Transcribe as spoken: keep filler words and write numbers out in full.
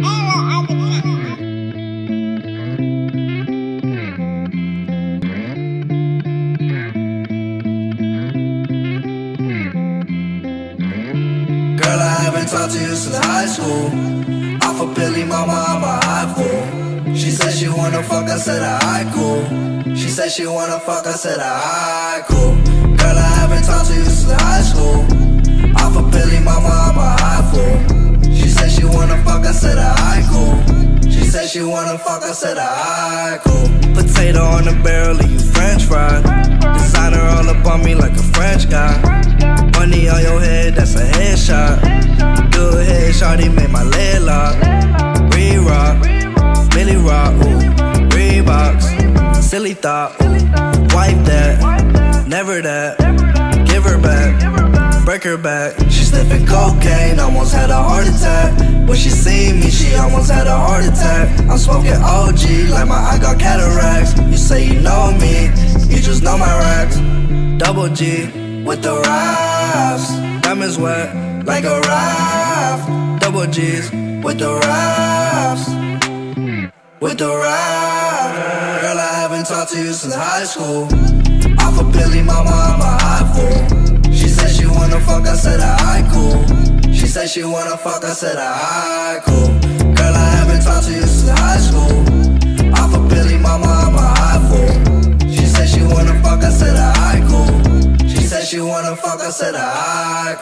Girl, I haven't talked to you since high school. Off of Billy Mama, I'm a high fool. She said she wanna fuck, I said alright, cool. She said she wanna fuck, I said alright, cool. Girl, I haven't talked to you since high school. Off of Billy Mama, I'm a high fool. She said she wanna fuck, I said alright, cool. She said she wanna fuck, I said alright, cool. Potato on the barrel, leave you French fried. Designer all up on me like a French guy. Money on your head, that's a headshot. Good head, shawty made my leg lock. Re-rock, Millie Rock, ooh. Reeboks, silly thought, ooh. Wipe that, never that. Give her back, break her back. She sniffing cocaine, almost had a heart attack. When she seen me, she almost had a heart attack. I'm smoking O G like my eye got cataracts. You say you know me, you just know my racks. Double G with the rafts, diamonds wet like a raft. Double G's with the rafts, with the raft. Girl, I haven't talked to you since high school. Off of Billy Mama, I'm a high fool. She said she wanna fuck, I said alright, cool. She said she wanna fuck, I said alright, cool. Girl, I haven't talked to you since high school. Off of Billy Mama, I'm a high fool. She said she wanna fuck, I said alright, cool. She said she wanna fuck, I said alright,